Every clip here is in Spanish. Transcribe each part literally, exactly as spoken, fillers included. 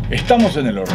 Estamos en el horno.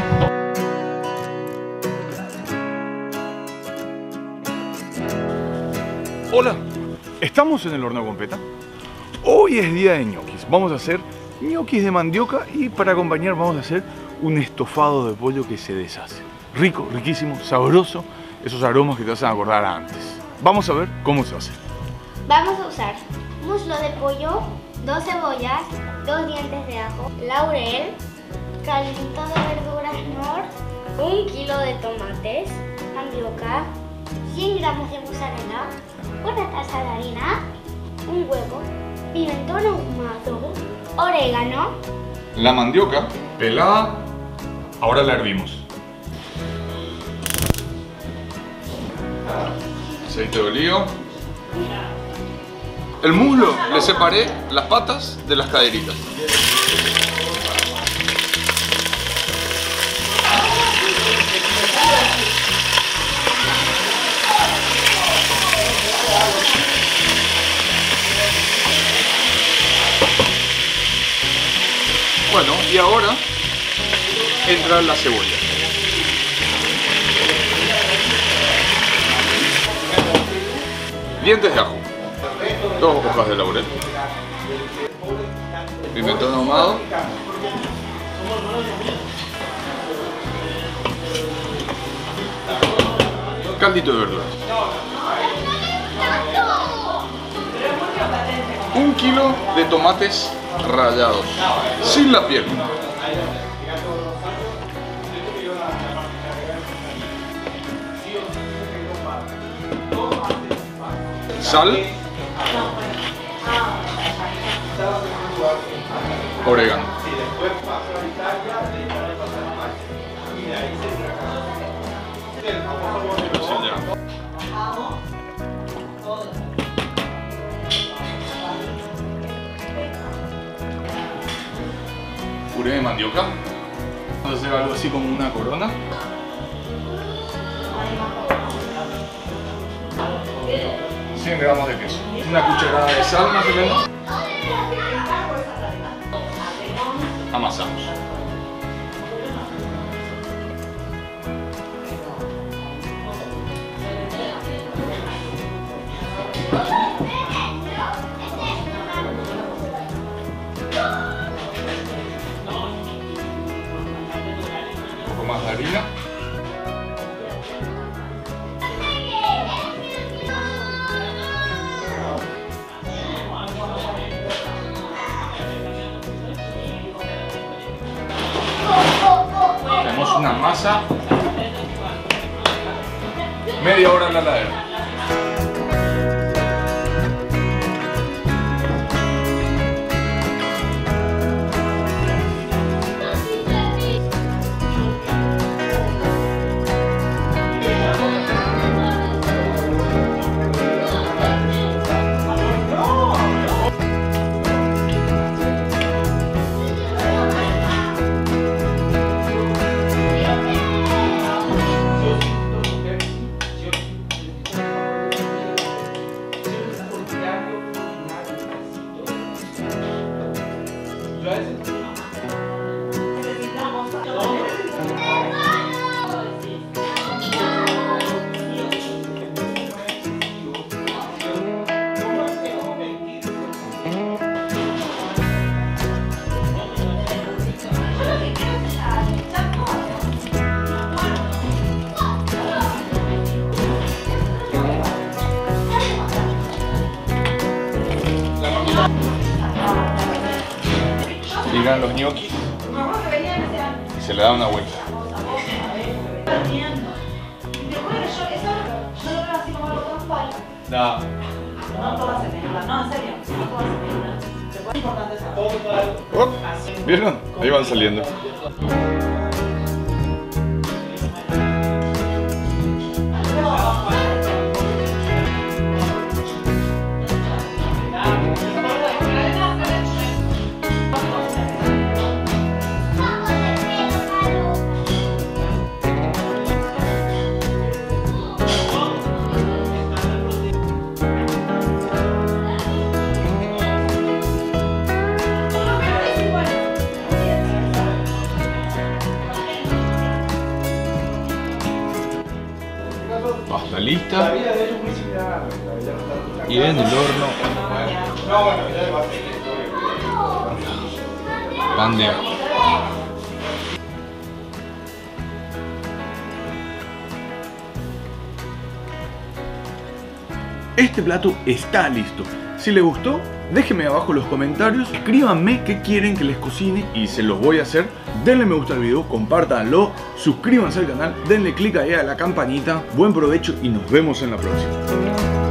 Hola, estamos en el horno con Peta. Hoy es día de ñoquis. Vamos a hacer ñoquis de mandioca y para acompañar vamos a hacer un estofado de pollo que se deshace. Rico, riquísimo, sabroso, esos aromas que te hacen acordar a antes. Vamos a ver cómo se hace. Vamos a usar muslo de pollo, dos cebollas, dos dientes de ajo, laurel, caldito de verduras Knorr, un kilo de tomates, mandioca, cien gramos de mozzarella, una taza de harina, un huevo, pimentón ahumado, orégano. La mandioca pelada, ahora la hervimos. Aceite de oliva. El muslo le separé las patas de las caderitas. Bueno, y ahora entra la cebolla. Dientes de ajo. Dos hojas de laurel. Pimentón ahumado. Caldito de verduras. Un kilo de tomates rallados, sin la piel. Sal. Orégano. Puré de mandioca. Vamos a hacer algo así como una corona. cien gramos de queso. Una cucharada de sal más o menos. Amasamos. Un poco más de harina. Tenemos una masa. Media hora en la heladera. Llegan los ñoquis y se le da una vuelta. No. Oh, ¿vieron? Ahí van saliendo. lista. Y en el horno pan de ajo. Este plato está listo. Si les gustó, déjenme abajo en los comentarios, escríbanme qué quieren que les cocine y se los voy a hacer. Denle me gusta al video, compártanlo, suscríbanse al canal, denle click ahí a la campanita. Buen provecho y nos vemos en la próxima.